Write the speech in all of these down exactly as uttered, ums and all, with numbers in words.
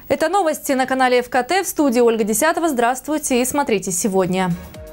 Это новости на канале эф ка тэ. В студии Ольга Десятова. Здравствуйте и смотрите сегодня.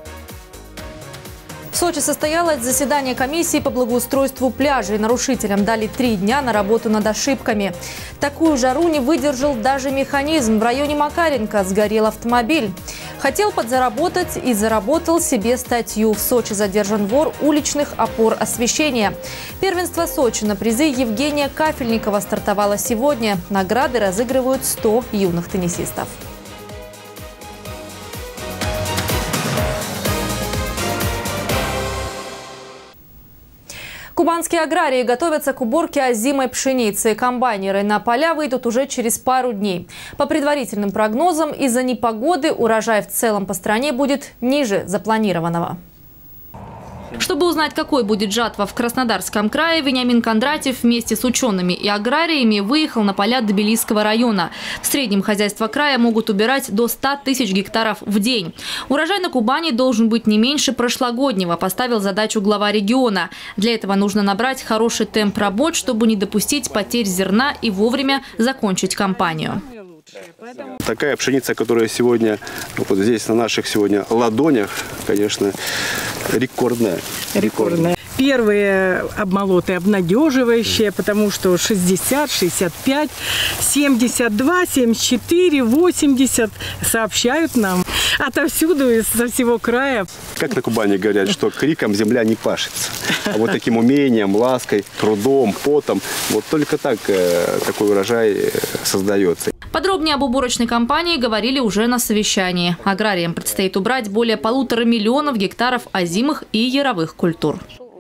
В Сочи состоялось заседание комиссии по благоустройству пляжей. Нарушителям дали три дня на работу над ошибками. Такую жару не выдержал даже механизм. В районе Макаренко сгорел автомобиль. Хотел подзаработать и заработал себе статью. В Сочи задержан вор уличных опор освещения. Первенство Сочи на призы Евгения Кафельникова стартовало сегодня. Награды разыгрывают сто юных теннисистов. Кубанские аграрии готовятся к уборке озимой пшеницы. Комбайнеры на поля выйдут уже через пару дней. По предварительным прогнозам, из-за непогоды урожай в целом по стране будет ниже запланированного. Чтобы узнать, какой будет жатва в Краснодарском крае, Вениамин Кондратьев вместе с учеными и аграриями выехал на поля Тбилисского района. В среднем хозяйства края могут убирать до ста тысяч гектаров в день. Урожай на Кубани должен быть не меньше прошлогоднего, поставил задачу глава региона. Для этого нужно набрать хороший темп работ, чтобы не допустить потерь зерна и вовремя закончить кампанию. Такая пшеница, которая сегодня вот здесь на наших сегодня ладонях, конечно, рекордная. Рекордная. Первые обмолоты обнадеживающие, потому что шестьдесят, шестьдесят пять, семьдесят два, семьдесят четыре, восемьдесят сообщают нам отовсюду, со всего края. Как на Кубани говорят, что криком земля не пашется. А вот таким умением, лаской, трудом, потом, вот только так такой урожай создается. Подробнее об уборочной кампании говорили уже на совещании. Аграриям предстоит убрать более полутора миллионов гектаров озимых и яровых культур.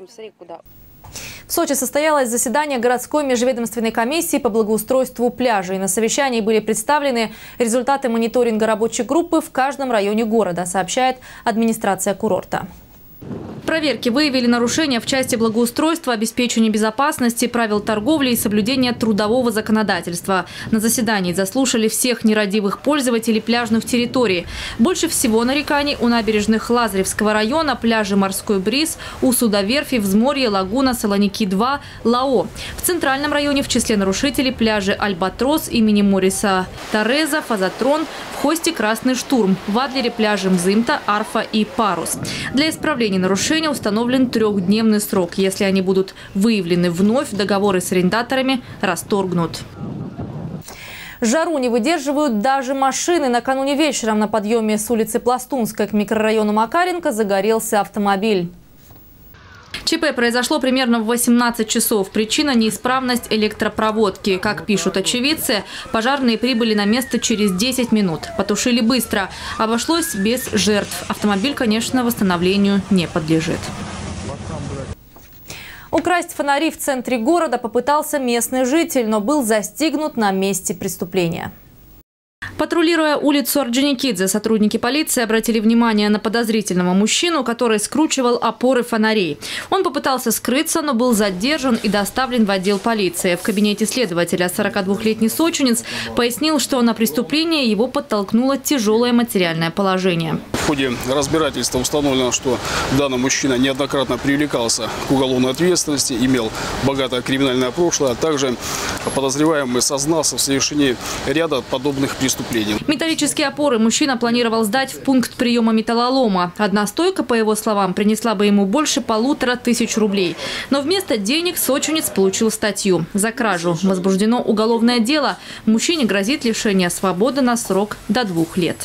В Сочи состоялось заседание городской межведомственной комиссии по благоустройству пляжей. На совещании были представлены результаты мониторинга рабочей группы в каждом районе города, сообщает администрация курорта. Проверки выявили нарушения в части благоустройства, обеспечения безопасности, правил торговли и соблюдения трудового законодательства. На заседании заслушали всех нерадивых пользователей пляжных территорий. Больше всего нареканий у набережных Лазаревского района, пляжи Морской бриз, у Судоверфи, Взморье, Лагуна, Солоники-два, Лао. В центральном районе в числе нарушителей пляжи Альбатрос имени Мориса Тореза, Фазотрон, в Хосте Красный Штурм, в Адлере пляжи Мзымта, Арфа и Парус. Для исправления нарушений установлен трехдневный срок. Если они будут выявлены вновь, договоры с арендаторами расторгнут. Жару не выдерживают даже машины. Накануне вечером на подъеме с улицы Пластунской к микрорайону Макаренко загорелся автомобиль. ЧП произошло примерно в восемнадцать часов. Причина – неисправность электропроводки. Как пишут очевидцы, пожарные прибыли на место через десять минут. Потушили быстро. Обошлось без жертв. Автомобиль, конечно, восстановлению не подлежит. Украсть фонари в центре города попытался местный житель, но был застигнут на месте преступления. Патрулируя улицу Орджоникидзе, сотрудники полиции обратили внимание на подозрительного мужчину, который скручивал опоры фонарей. Он попытался скрыться, но был задержан и доставлен в отдел полиции. В кабинете следователя сорокадвухлетний сочинец пояснил, что на преступление его подтолкнуло тяжелое материальное положение. В ходе разбирательства установлено, что данный мужчина неоднократно привлекался к уголовной ответственности, имел богатое криминальное прошлое, а также подозреваемый сознался в совершении ряда подобных преступлений. Металлические опоры мужчина планировал сдать в пункт приема металлолома. Одна стойка, по его словам, принесла бы ему больше полутора тысяч рублей. Но вместо денег сочинец получил статью. За кражу возбуждено уголовное дело. Мужчине грозит лишение свободы на срок до двух лет.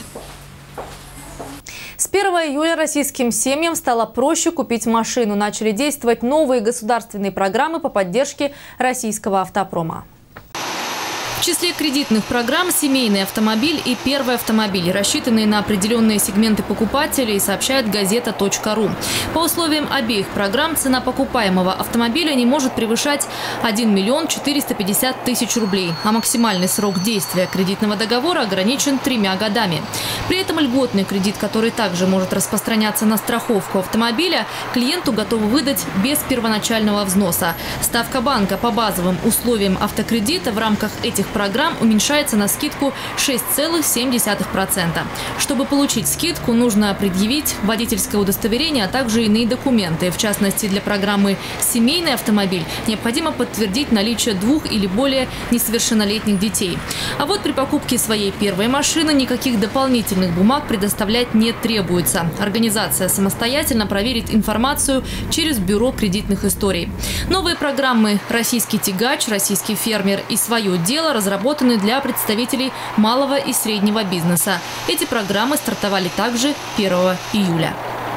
С первого июля российским семьям стало проще купить машину. Начали действовать новые государственные программы по поддержке российского автопрома. В числе кредитных программ «Семейный автомобиль» и «Первый автомобиль», рассчитанные на определенные сегменты покупателей, сообщает газета точка ру. По условиям обеих программ цена покупаемого автомобиля не может превышать один миллион четыреста пятьдесят тысяч рублей, а максимальный срок действия кредитного договора ограничен тремя годами. При этом льготный кредит, который также может распространяться на страховку автомобиля, клиенту готовы выдать без первоначального взноса. Ставка банка по базовым условиям автокредита в рамках этих программ уменьшается на скидку шесть целых семь десятых процента. Чтобы получить скидку, нужно предъявить водительское удостоверение, а также иные документы. В частности, для программы «Семейный автомобиль» необходимо подтвердить наличие двух или более несовершеннолетних детей. А вот при покупке своей первой машины никаких дополнительных бумаг предоставлять не требуется. Организация самостоятельно проверит информацию через бюро кредитных историй. Новые программы «Российский тягач», «Российский фермер» и «Свое дело» разработаны для представителей малого и среднего бизнеса. Эти программы стартовали также первого июля.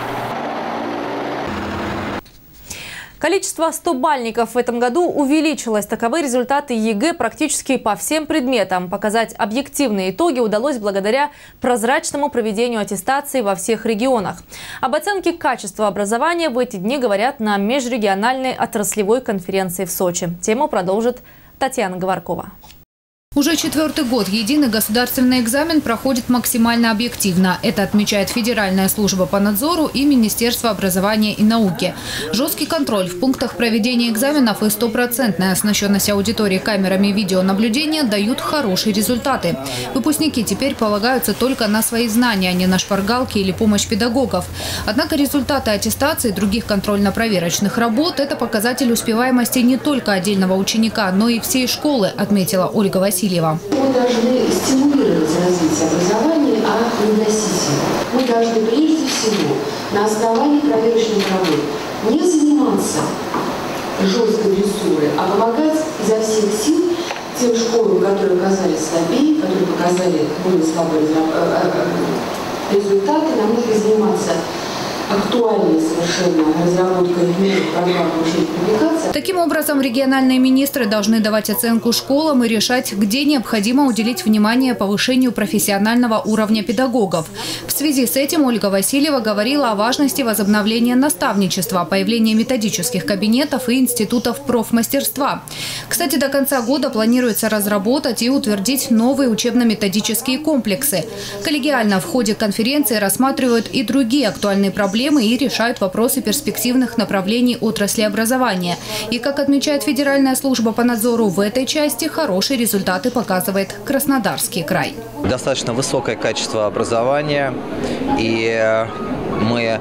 Количество стобальников в этом году увеличилось. Таковы результаты ЕГЭ практически по всем предметам. Показать объективные итоги удалось благодаря прозрачному проведению аттестации во всех регионах. Об оценке качества образования в эти дни говорят на межрегиональной отраслевой конференции в Сочи. Тему продолжит Татьяна Говоркова. Уже четвертый год единый государственный экзамен проходит максимально объективно. Это отмечает Федеральная служба по надзору и Министерство образования и науки. Жесткий контроль в пунктах проведения экзаменов и стопроцентная оснащенность аудитории камерами видеонаблюдения дают хорошие результаты. Выпускники теперь полагаются только на свои знания, а не на шпаргалки или помощь педагогов. Однако результаты аттестации и других контрольно-проверочных работ – это показатель успеваемости не только отдельного ученика, но и всей школы, отметила Ольга Васильева. Мы должны стимулировать развитие образования, а не гасить его. Мы должны прежде всего на основании проверочных работ не заниматься жесткой дрессурой, а помогать изо всех сил тем школам, которые оказались слабее, которые показали более слабые результаты. Нам нужно заниматься актуальной совершенно разработкой программ обучения публикации. Таким образом, региональные министры должны давать оценку школам и решать, где необходимо уделить внимание повышению профессионального уровня педагогов. В связи с этим Ольга Васильева говорила о важности возобновления наставничества, появления методических кабинетов и институтов профмастерства. Кстати, до конца года планируется разработать и утвердить новые учебно-методические комплексы. Коллегиально в ходе конференции рассматривают и другие актуальные проблемы и решают вопросы перспективных направлений отрасли образования. И, как отмечает Федеральная служба по надзору, в этой части хорошие результаты показывает Краснодарский край. Достаточно высокое качество образования, и мы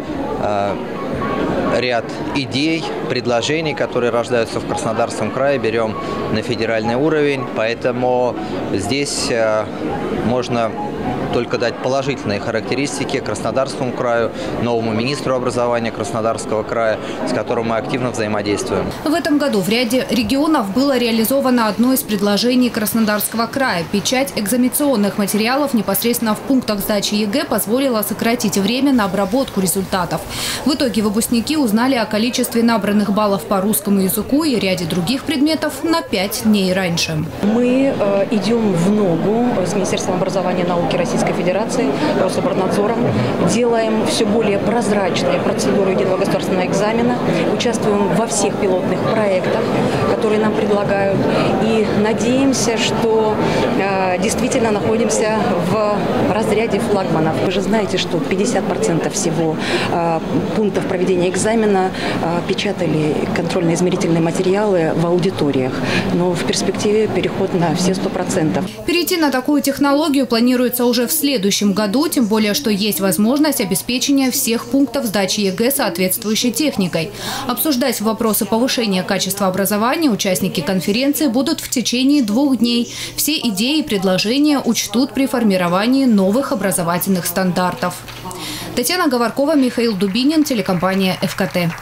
ряд идей, предложений, которые рождаются в Краснодарском крае, берем на федеральный уровень. Поэтому здесь можно только дать положительные характеристики Краснодарскому краю, новому министру образования Краснодарского края, с которым мы активно взаимодействуем. В этом году в ряде регионов было реализовано одно из предложений Краснодарского края. Печать экзаменационных материалов непосредственно в пунктах сдачи ЕГЭ позволила сократить время на обработку результатов. В итоге выпускники узнали о количестве набранных баллов по русскому языку и ряде других предметов на пять дней раньше. Мы э, идем в ногу с Министерством образования и науки Российской Федерации, Рособорнадзором, делаем все более прозрачные процедуры единого государственного экзамена, участвуем во всех пилотных проектах, которые нам предлагают, и надеемся, что э, действительно находимся в разряде флагманов. Вы же знаете, что пятьдесят процентов всего э, пунктов проведения экзамена э, печатали контрольно-измерительные материалы в аудиториях, но в перспективе переход на все сто процентов. Перейти на такую технологию планируется уже в следующем году, тем более, что есть возможность обеспечения всех пунктов сдачи ЕГЭ соответствующей техникой. Обсуждать вопросы повышения качества образования участники конференции будут в течение двух дней. Все идеи и предложения учтут при формировании новых образовательных стандартов. Татьяна Говоркова, Михаил Дубинин, телекомпания эф ка тэ.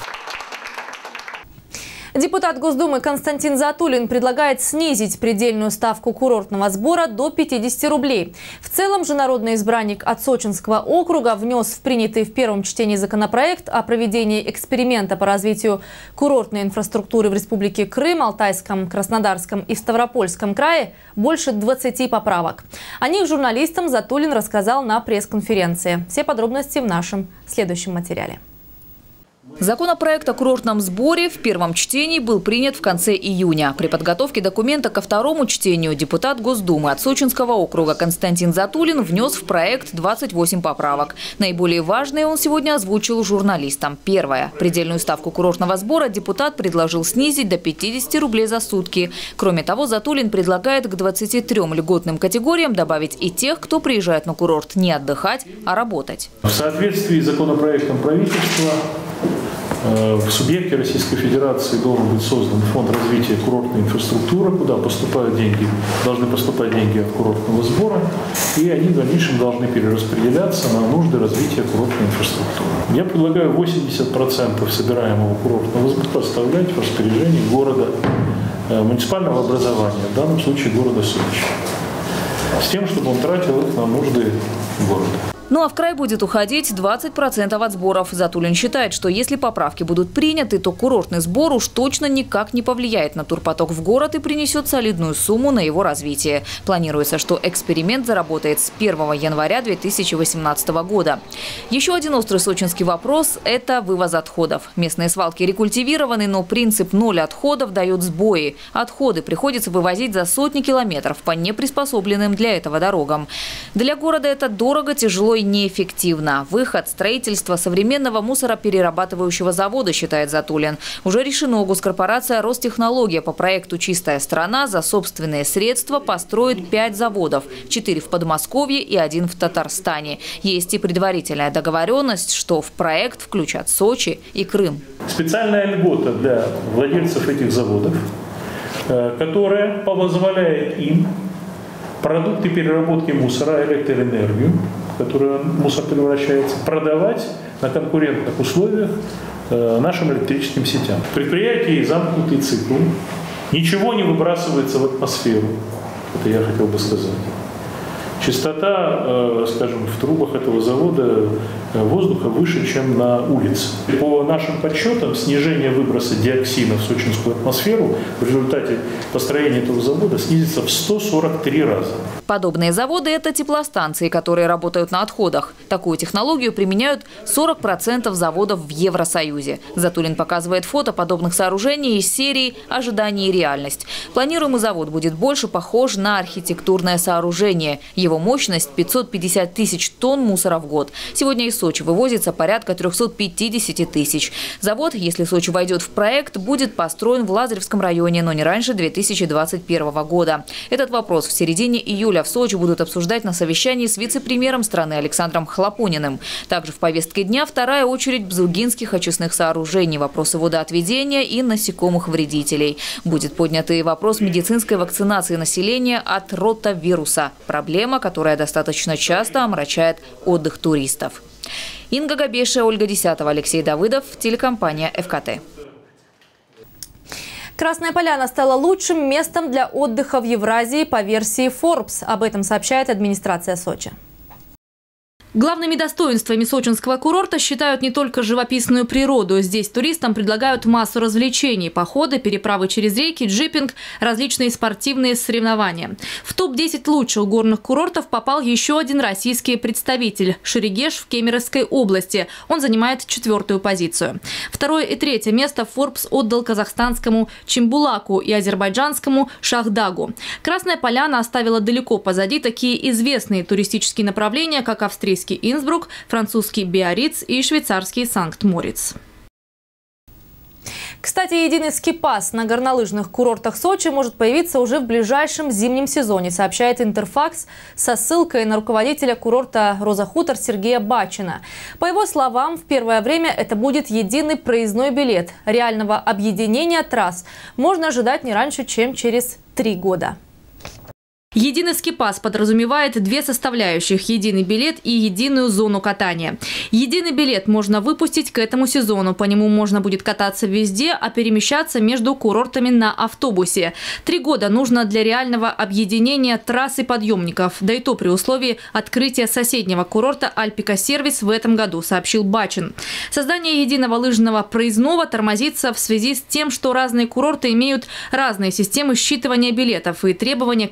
Депутат Госдумы Константин Затулин предлагает снизить предельную ставку курортного сбора до пятидесяти рублей. В целом же народный избранник от Сочинского округа внес в принятый в первом чтении законопроект о проведении эксперимента по развитию курортной инфраструктуры в Республике Крым, Алтайском, Краснодарском и Ставропольском крае больше двадцати поправок. О них журналистам Затулин рассказал на пресс-конференции. Все подробности в нашем следующем материале. Законопроект о курортном сборе в первом чтении был принят в конце июня. При подготовке документа ко второму чтению депутат Госдумы от Сочинского округа Константин Затулин внес в проект двадцать восемь поправок. Наиболее важные он сегодня озвучил журналистам. Первое. Предельную ставку курортного сбора депутат предложил снизить до пятидесяти рублей за сутки. Кроме того, Затулин предлагает к двадцати трём льготным категориям добавить и тех, кто приезжает на курорт не отдыхать, а работать. В соответствии с законопроектом правительства в субъекте Российской Федерации должен быть создан фонд развития курортной инфраструктуры, куда поступают деньги, должны поступать деньги от курортного сбора, и они в дальнейшем должны перераспределяться на нужды развития курортной инфраструктуры. Я предлагаю восемьдесят процентов собираемого курортного сбора оставлять в распоряжении города, муниципального образования, в данном случае города Сочи, с тем, чтобы он тратил их на нужды города. Ну а в край будет уходить двадцать процентов от сборов. Затулин считает, что если поправки будут приняты, то курортный сбор уж точно никак не повлияет на турпоток в город и принесет солидную сумму на его развитие. Планируется, что эксперимент заработает с первого января две тысячи восемнадцатого года. Еще один острый сочинский вопрос – это вывоз отходов. Местные свалки рекультивированы, но принцип ноль отходов дает сбои. Отходы приходится вывозить за сотни километров по неприспособленным для этого дорогам. Для города это дорого, тяжело и неэффективно. Выход строительства современного мусороперерабатывающего завода, считает Затулин. Уже решено, госкорпорация «Ростехнология» по проекту «Чистая страна» за собственные средства построит пять заводов. Четыре в Подмосковье и один в Татарстане. Есть и предварительная договоренность, что в проект включат Сочи и Крым. Специальная льгота для владельцев этих заводов, которая позволяет им продукты переработки мусора, электроэнергию, в которую мусор превращается, продавать на конкурентных условиях нашим электрическим сетям. В предприятии замкнутый цикл, ничего не выбрасывается в атмосферу, это я хотел бы сказать. Частота, скажем, в трубах этого завода воздуха выше, чем на улице. По нашим подсчетам, снижение выброса диоксина в сочинскую атмосферу в результате построения этого завода снизится в сто сорок три раза. Подобные заводы – это теплостанции, которые работают на отходах. Такую технологию применяют сорок процентов заводов в Евросоюзе. Затулин показывает фото подобных сооружений из серии «Ожидание и реальность». Планируемый завод будет больше похож на архитектурное сооружение. Его мощность – пятьсот пятьдесят тысяч тонн мусора в год. Сегодня из Сочи вывозится порядка трёхсот пятидесяти тысяч. Завод, если Сочи войдет в проект, будет построен в Лазаревском районе, но не раньше две тысячи двадцать первого года. Этот вопрос в середине июля в Сочи будут обсуждать на совещании с вице-премьером страны Александром Хлопониным. Также в повестке дня вторая очередь бзугинских очистных сооружений, вопросы водоотведения и насекомых-вредителей. Будет поднят и вопрос медицинской вакцинации населения от ротавируса. Проблема, которая достаточно часто омрачает отдых туристов. Инга Габеша, Ольга Десятова, Алексей Давыдов, телекомпания эф ка тэ. Красная Поляна стала лучшим местом для отдыха в Евразии по версии Forbes. Об этом сообщает администрация Сочи. Главными достоинствами сочинского курорта считают не только живописную природу. Здесь туристам предлагают массу развлечений – походы, переправы через реки, джипинг, различные спортивные соревнования. В топ десять лучших горных курортов попал еще один российский представитель – Шерегеш в Кемеровской области. Он занимает четвертую позицию. Второе и третье место Forbes отдал казахстанскому Чимбулаку и азербайджанскому Шахдагу. Красная Поляна оставила далеко позади такие известные туристические направления, как австрийский Инсбрук, французский Биарриц и швейцарский Санкт-Мориц. Кстати, единый скипас на горнолыжных курортах Сочи может появиться уже в ближайшем зимнем сезоне, сообщает Интерфакс со ссылкой на руководителя курорта «Роза Хутор» Сергея Бачина. По его словам, в первое время это будет единый проездной билет. Реального объединения трасс можно ожидать не раньше, чем через три года. Единый скипас подразумевает две составляющих – единый билет и единую зону катания. Единый билет можно выпустить к этому сезону. По нему можно будет кататься везде, а перемещаться между курортами на автобусе. Три года нужно для реального объединения трасс и подъемников. Да и то при условии открытия соседнего курорта «Альпика Сервис» в этом году, сообщил Бачин. Создание единого лыжного проездного тормозится в связи с тем, что разные курорты имеют разные системы считывания билетов и требования к отчетности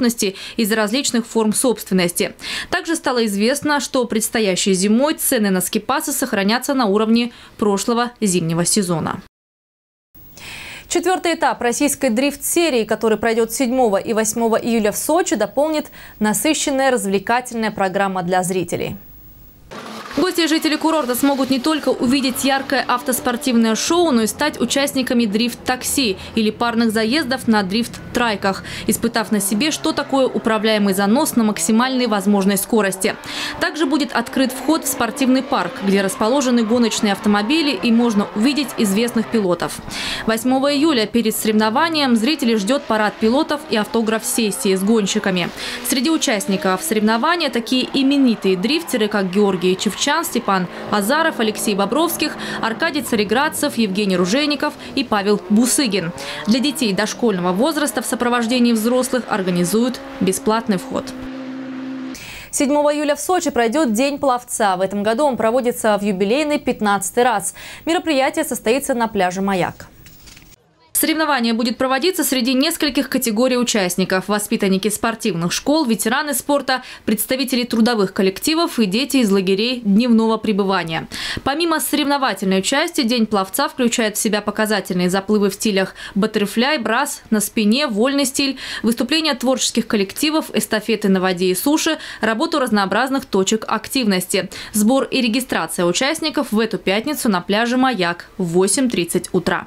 недвижимости из различных форм собственности. Также стало известно, что предстоящей зимой цены на скипасы сохранятся на уровне прошлого зимнего сезона. Четвертый этап российской дрифт-серии, который пройдет седьмого и восьмого июля в Сочи, дополнит насыщенная развлекательная программа для зрителей. Гости и жители курорта смогут не только увидеть яркое автоспортивное шоу, но и стать участниками дрифт-такси или парных заездов на дрифт-трайках, испытав на себе, что такое управляемый занос на максимальной возможной скорости. Также будет открыт вход в спортивный парк, где расположены гоночные автомобили и можно увидеть известных пилотов. восьмого июля перед соревнованием зрителей ждет парад пилотов и автограф-сессии с гонщиками. Среди участников соревнования такие именитые дрифтеры, как Георгий Чевчан, Степан Азаров, Алексей Бобровских, Аркадий Цареградцев, Евгений Ружейников и Павел Бусыгин. Для детей дошкольного возраста в сопровождении взрослых организуют бесплатный вход. седьмого июля в Сочи пройдет День пловца. В этом году он проводится в юбилейный пятнадцатый раз. Мероприятие состоится на пляже «Маяк». Соревнование будет проводиться среди нескольких категорий участников – воспитанники спортивных школ, ветераны спорта, представители трудовых коллективов и дети из лагерей дневного пребывания. Помимо соревновательной части, День пловца включает в себя показательные заплывы в стилях баттерфляй, брас, на спине, вольный стиль, выступления творческих коллективов, эстафеты на воде и суше, работу разнообразных точек активности. Сбор и регистрация участников в эту пятницу на пляже «Маяк» в восемь тридцать утра.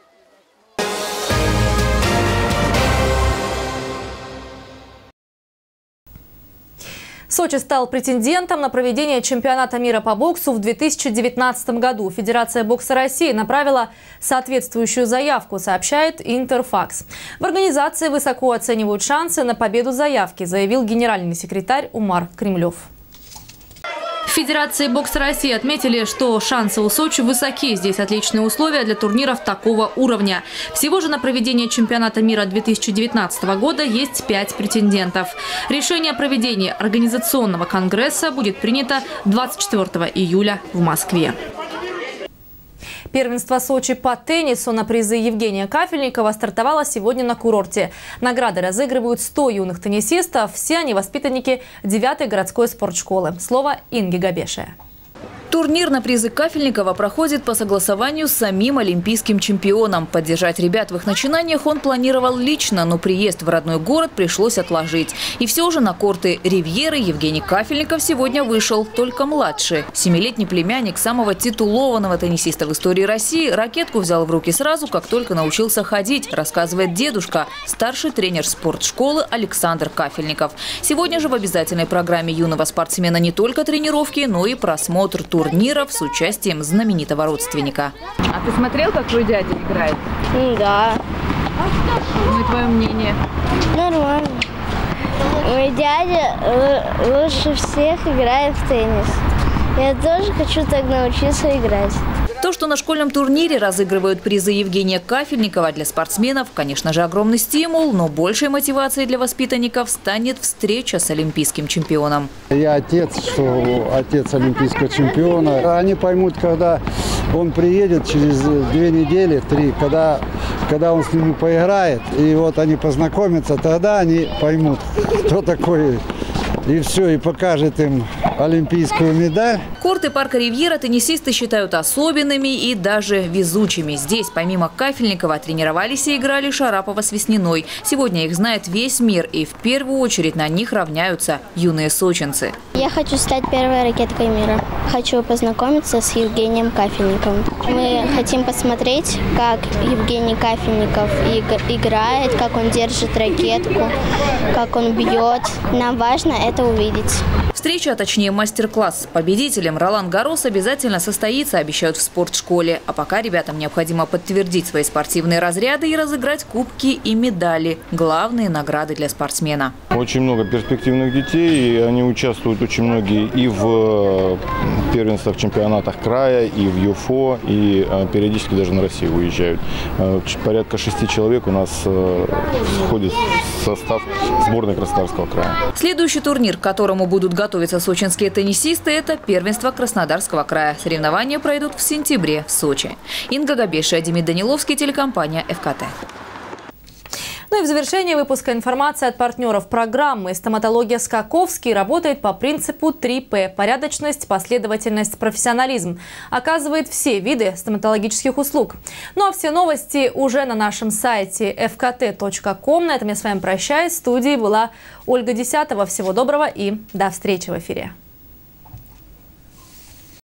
Сочи стал претендентом на проведение чемпионата мира по боксу в две тысячи девятнадцатом году. Федерация бокса России направила соответствующую заявку, сообщает Интерфакс. В организации высоко оценивают шансы на победу заявки, заявил генеральный секретарь Умар Кремлев. В Федерации бокса России отметили, что шансы у Сочи высоки. Здесь отличные условия для турниров такого уровня. Всего же на проведение чемпионата мира две тысячи девятнадцатого года есть пять претендентов. Решение о проведении организационного конгресса будет принято двадцать четвёртого июля в Москве. Первенство Сочи по теннису на призы Евгения Кафельникова стартовало сегодня на курорте. Награды разыгрывают сто юных теннисистов. Все они воспитанники девятой городской спортшколы. Слово Инги Габешия. Турнир на призы Кафельникова проходит по согласованию с самим олимпийским чемпионом. Поддержать ребят в их начинаниях он планировал лично, но приезд в родной город пришлось отложить. И все же на корты «Ривьеры» Евгений Кафельников сегодня вышел только младший. Семилетний племянник самого титулованного теннисиста в истории России ракетку взял в руки сразу, как только научился ходить, рассказывает дедушка, старший тренер спортшколы Александр Кафельников. Сегодня же в обязательной программе юного спортсмена не только тренировки, но и просмотр турнира. Турниров с участием знаменитого родственника. А ты смотрел, как твой дядя играет? Да. Ну и твое мнение? Нормально. Мой дядя лучше всех играет в теннис. Я тоже хочу так научиться играть. То, что на школьном турнире разыгрывают призы Евгения Кафельникова, для спортсменов, конечно же, огромный стимул, но большей мотивацией для воспитанников станет встреча с олимпийским чемпионом. Я отец, что отец олимпийского чемпиона. Они поймут, когда он приедет через две недели, три, когда, когда он с ними поиграет, и вот они познакомятся, тогда они поймут, кто такой. И все, и покажет им олимпийскую медаль. Корты парка «Ривьера» теннисисты считают особенными и даже везучими. Здесь, помимо Кафельникова, тренировались и играли Шарапова с Весниной. Сегодня их знает весь мир, и в первую очередь на них равняются юные сочинцы. Я хочу стать первой ракеткой мира. Хочу познакомиться с Евгением Кафельниковым. Мы хотим посмотреть, как Евгений Кафельников играет, как он держит ракетку, как он бьет. Нам важно это увидеть. Встреча, а точнее мастер-класс с победителем Ролан Гаррос обязательно состоится, обещают в спортшколе. А пока ребятам необходимо подтвердить свои спортивные разряды и разыграть кубки и медали. Главные награды для спортсмена. Очень много перспективных детей, и они участвуют очень многие и в первенствах, чемпионатах края, и в ЮФО, и периодически даже на Россию уезжают. Порядка шести человек у нас входит в состав сборной Краснодарского края. Следующий турнир, к которому будут готовиться сочинские теннисисты, это первенство Краснодарского края. Соревнования пройдут в сентябре в Сочи. Инга Габешия, Демид Даниловский, телекомпания ФКТ. Ну и в завершении выпуска информация от партнеров программы. Стоматология Скаковский работает по принципу три пэ – порядочность, последовательность, профессионализм. Оказывает все виды стоматологических услуг. Ну а все новости уже на нашем сайте эф ка тэ точка ком. На этом я с вами прощаюсь. В студии была Ольга Десятова. Всего доброго и до встречи в эфире.